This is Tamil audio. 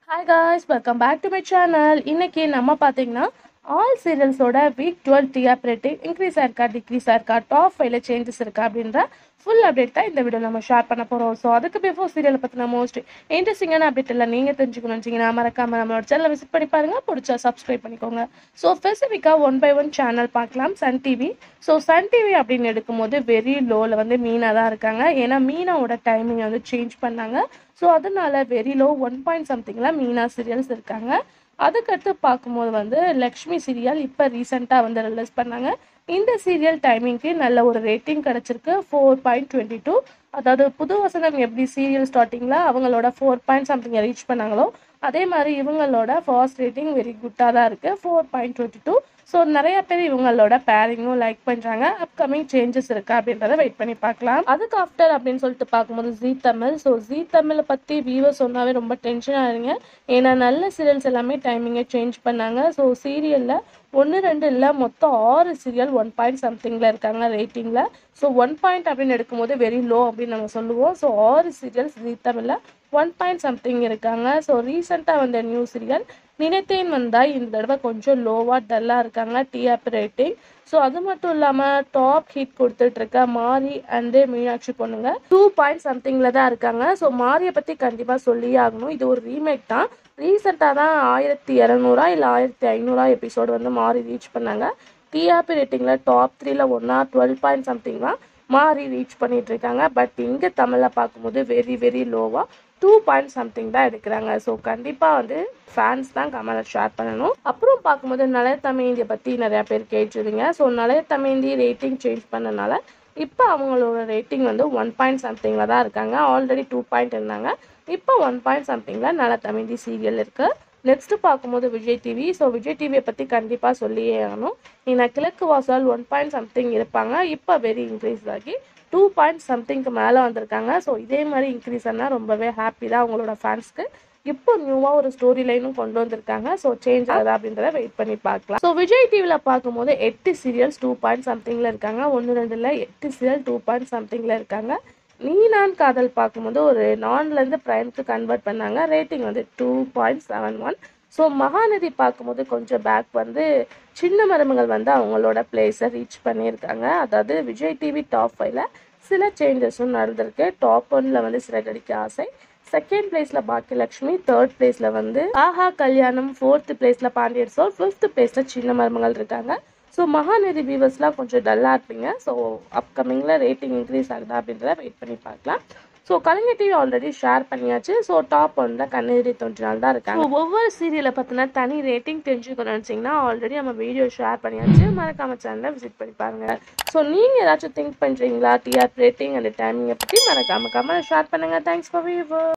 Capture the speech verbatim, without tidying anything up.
Hi guys, welcome back to my channel. இன்னைக்கு நம்ம பார்த்தீங்கன்னா ஆல் சீரியல்ஸோட week twelve TRP rating increase ஆயிருக்கா டிக்ரீஸ் ஆயிருக்கா டாப் ஃபைவ்ல சேஞ்சஸ் இருக்கா அப்படின்ற ஃபுல் அப்டேட் தான் இந்த வீடியோ நம்ம ஷேர் பண்ண போகிறோம். ஸோ அதுக்கு பிஃபோர் சீரியலை பற்றின மோஸ்ட் இன்ட்ரெஸ்டிங்கான அப்டேட் எல்லாம் நீங்கள் தெரிஞ்சுக்கணும்னு வச்சிங்கன்னா மறக்காம நம்மளோட சேனலை விசிட் பண்ணி பாருங்க, பிடிச்சா சப்ஸ்கிரைப் பண்ணிக்கோங்க. ஸோ ஸ்பெசிஃபிக்காக ஒன் பை ஒன் சேனல் பார்க்கலாம். Sun TV. So Sun TV அப்படின்னு எடுக்கும்போது வெரி லோவில் வந்து மீனா தான் இருக்காங்க. ஏன்னா மீனாவோட டைமிங் வந்து சேஞ்ச் பண்ணாங்க. ஸோ அதனால வெரி லோ ஒன் பாயிண்ட் சம்திங்கில் மீனா சீரியல்ஸ் இருக்காங்க. அதுக்கடுத்து பார்க்கும்போது வந்து லக்ஷ்மி சீரியல் இப்போ ரீசெண்டாக வந்து ரிலீஸ் பண்ணாங்க. இந்த சீரியல் டைமிங்க்கு நல்ல ஒரு ரேட்டிங் கிடச்சிருக்கு, ஃபோர் பாயிண்ட் டுவெண்ட்டி டூ. அதாவது புது வசனம் எப்படி சீரியல் ஸ்டார்டிங்கில் அவங்களோட ஃபோர் பாயிண்ட் சம்திங்கை ரீச் பண்ணாங்களோ அதே மாதிரி இவங்களோட ஃபர்ஸ்ட் ரேட்டிங் வெரி குட்டாக தான் இருக்குது, four point twenty two. So நிறைய பேர் இவங்களோட பேரிங்கும் லைக் பண்ணுறாங்க. அப்கமிங் சேஞ்சஸ் இருக்கா அப்படின்றத வெயிட் பண்ணி பார்க்கலாம். அதுக்கு ஆஃப்டர் அப்படின்னு சொல்லிட்டு பார்க்கும்போது ஜீ தமிழ். ஸோ ஜீ தமிழை பற்றி வியூவர்ஸ் சொன்னாவே ரொம்ப டென்ஷன் ஆகுறீங்க. ஏன்னா நல்ல சீரியல்ஸ் எல்லாமே டைமிங்கை சேஞ்ச் பண்ணாங்க. ஸோ சீரியலில் ஒன்று ரெண்டு இல்லை மொத்தம் ஆறு சீரியல் ஒன் பாயிண்ட் சம்திங்கில் இருக்காங்க ரேட்டிங்கில். ஸோ ஒன் பாயிண்ட் அப்படின்னு எடுக்கும்போது வெரி லோ அப்படின்னு நம்ம சொல்லுவோம். ஸோ ஆறு சீரியல்ஸ் ஜீ தமிழில் ஒன் பாயிண்ட் சம்திங் இருக்காங்க. ஸோ ரீசெண்டாக வந்த நியூ சீரியல் நினைத்தேன் வந்தால் இந்த தடவை கொஞ்சம் லோவாக டல்லாக இருக்காங்க டிஆப் ரேட்டிங். ஸோ அது மட்டும் இல்லாமல் டாப் ஹிட் கொடுத்துட்டு இருக்க மாரி அண்டு மீனாட்சி பொண்ணுங்க டூ பாயிண்ட் சம்திங்கில் தான் இருக்காங்க. ஸோ மாரியை பற்றி கண்டிப்பாக சொல்லியே ஆகணும். இது ஒரு ரீமேக் தான். ரீசெண்டாக தான் ஆயிரத்தி இரநூறா இல்லை ஆயிரத்தி ஐநூறா எபிசோடு வந்து மாறி ரீச் பண்ணாங்க. டிஆர்பி ரேட்டிங்கில் டாப் த்ரீல ஒன்னா டுவெல் பாயிண்ட் சம்திங் தான் மாறி ரீச் பண்ணிட்டு இருக்காங்க. பட் இங்கே தமிழில் பார்க்கும்போது வெரி வெரி லோவாக டூ பாயிண்ட் சம்திங் தான் எடுக்கிறாங்க. ஸோ கண்டிப்பாக வந்து ஃபேன்ஸ் தான் கமலை ஷேர் பண்ணணும். அப்புறம் பார்க்கும்போது நலைய தமேந்தியை பற்றி நிறையா பேர் கேட்டுருந்தீங்க. ஸோ நலைய தமேந்தி ரேட்டிங் சேஞ்ச் பண்ணனால இப்போ அவங்களோட ரேட்டிங் வந்து ஒன் பாயிண்ட் சம்திங்கில் தான் இருக்காங்க. ஆல்ரெடி டூ பாயிண்ட் இருந்தாங்க, இப்போ ஒன் பாயிண்ட் சம்திங்கில் நல தமேந்தி சீரியல் இருக்குது. நெக்ஸ்ட்டு பார்க்கும்போது விஜய் டிவி. ஸோ விஜய் டிவியை பற்றி கண்டிப்பாக சொல்லியே ஆகணும். ஏன்னா கிழக்கு வாசல் ஒன் பாயிண்ட் சம்திங் இருப்பாங்க, இப்போ வெரி இன்க்ரீஸ் ஆகி டூ பாயிண்ட் சம்திங்க்கு மேலே வந்திருக்காங்க. ஸோ இதே மாதிரி இன்க்ரீஸ் ஆனால் ரொம்பவே ஹாப்பி தான் அவங்களோட ஃபேன்ஸ்க்கு. இப்போ நியூவாக ஒரு ஸ்டோரி லைனும் கொண்டு வந்திருக்காங்க. ஸோ சேஞ்ச் ஆகுதா அப்படின்றத வெயிட் பண்ணி பார்க்கலாம். ஸோ விஜய் டிவியில் பார்க்கும்போது எட்டு சீரியல்ஸ் டூ பாயிண்ட் சம்திங்கில் இருக்காங்க. ஒன்று ரெண்டில் எட்டு சீரியல் டூ பாயிண்ட் சம்திங்கில் இருக்காங்க. நீ நான் காதல் பார்க்கும்போது ஒரு நான்லேருந்து ப்ரைம்க்கு கன்வெர்ட் பண்ணாங்க. ரேட்டிங் வந்து two point seven one. So Mahanadi பார்க்கும்போது கொஞ்சம் பேக் வந்து சின்ன மருமகள் வந்து அவங்களோட பிளேஸை ரீச் பண்ணியிருக்காங்க. அதாவது விஜய் டிவி டாப் ஃபைவ்ல சில சேஞ்சஸும் நடந்திருக்கு. டாப் ஒன்ல வந்து சிறகடிக்க ஆசை, செகண்ட் பிளேஸில் பாக்கியலட்சுமி, தேர்ட் பிளேஸில் வந்து ஆஹா கல்யாணம், ஃபோர்த்து பிளேஸில் பாண்டியர் சோர், ஃபிஃப்த் பிளேஸில் சின்ன மருமகள் இருக்காங்க. ஸோ மகாநதி வியூவர்ஸ்லாம் கொஞ்சம் டல்லாக இருப்பீங்க. ஸோ அப்கமிங்கில் ரேட்டிங் இன்க்ரீஸ் ஆகுதா அப்படின்றத வெயிட் பண்ணி பார்க்கலாம். So Kalaignar TV already share பண்ணியாச்சு. ஸோ டாப் ஒன்ல கண்ணெதிரி தோன்றினால் தான் இருக்காங்க. ஒவ்வொரு சீரியலை பற்றின தனி ரேட்டிங் தெரிஞ்சுக்கணும்னு நினச்சிங்கன்னா ஆல்ரெடி நம்ம வீடியோ ஷேர் பண்ணியாச்சு, மறக்காம சேனலை விசிட் பண்ணி பாருங்க. ஸோ நீங்கள் ஏதாச்சும் திங்க் பண்ணுறீங்களா டிஆர் ரேட்டிங் அண்ட் டைமிங்கை பற்றி மறக்காம கமெண்ட் ஷேர் பண்ணுங்கள். Thanks for viewer.